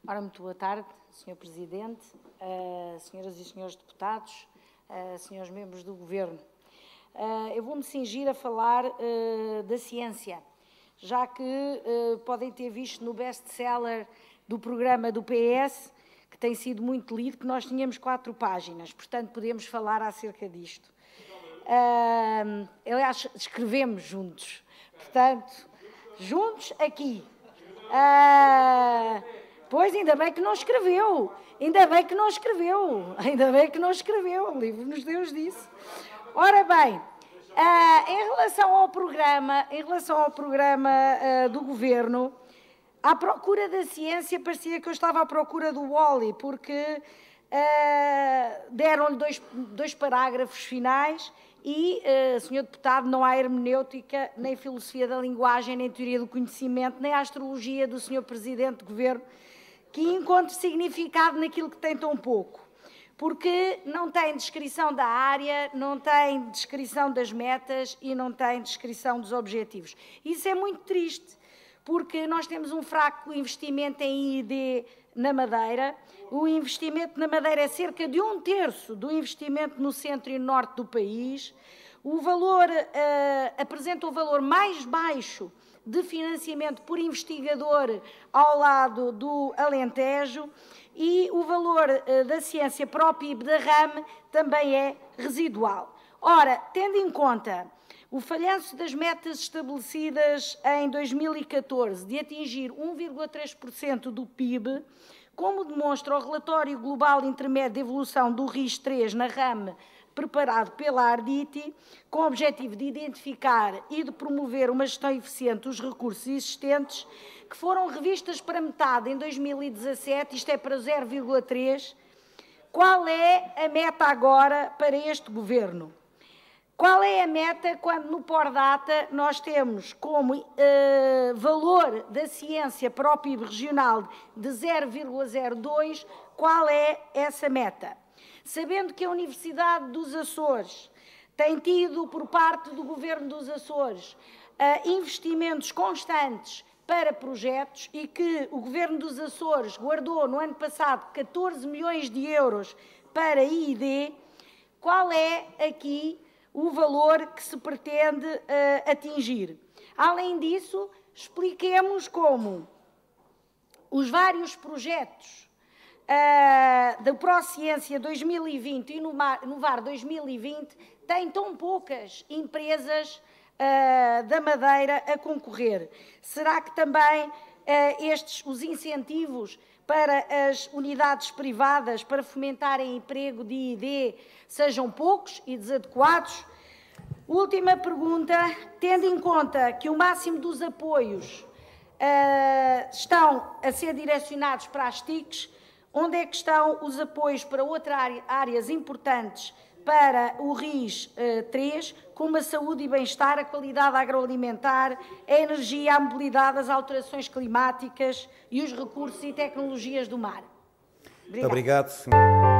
Ora, muito boa tarde, Sr. Presidente, senhoras e senhores deputados, senhores membros do Governo. Eu vou-me cingir a falar da ciência, já que podem ter visto no best-seller do programa do PS, que tem sido muito lido, que nós tínhamos 4 páginas, portanto podemos falar acerca disto. Aliás, escrevemos juntos, portanto, juntos aqui. Pois, ainda bem que não escreveu, o livro nos Deus disse. Ora bem, em relação ao programa do Governo, à procura da ciência, parecia que eu estava à procura do Wall-E, porque deram-lhe dois parágrafos finais e, Sr. Deputado, não há hermenêutica, nem filosofia da linguagem, nem teoria do conhecimento, nem a astrologia do Sr. Presidente do Governo, que encontre significado naquilo que tem tão pouco, porque não tem descrição da área, não tem descrição das metas e não tem descrição dos objetivos. Isso é muito triste, porque nós temos um fraco investimento em I+D na Madeira. O investimento na Madeira é cerca de 1/3 do investimento no centro e no norte do país. O valor apresenta o valor mais baixo de financiamento por investigador ao lado do Alentejo e o valor da ciência para o PIB da RAM também é residual. Ora, tendo em conta o falhanço das metas estabelecidas em 2014 de atingir 1,3% do PIB, como demonstra o relatório global intermédio de evolução do RIS-3 na RAM, preparado pela Arditi, com o objetivo de identificar e de promover uma gestão eficiente dos recursos existentes, que foram revistas para metade em 2017, isto é para 0,3%. Qual é a meta agora para este Governo? Qual é a meta quando no Pordata nós temos como valor da ciência para o PIB regional de 0,02%? Qual é essa meta? Sabendo que a Universidade dos Açores tem tido, por parte do Governo dos Açores, investimentos constantes para projetos e que o Governo dos Açores guardou no ano passado 14 milhões de euros para I+D, qual é aqui o valor que se pretende atingir? Além disso, expliquemos como os vários projetos da Prociência 2020 e Inovar 2020 têm tão poucas empresas da Madeira a concorrer. Será que também os incentivos para as unidades privadas para fomentarem emprego de I+D sejam poucos e desadequados? Última pergunta, tendo em conta que o máximo dos apoios estão a ser direcionados para as TICs, onde é que estão os apoios para outras áreas importantes para o RIS-3, como a saúde e bem-estar, a qualidade agroalimentar, a energia, a mobilidade, as alterações climáticas e os recursos e tecnologias do mar? Muito obrigado, senhor.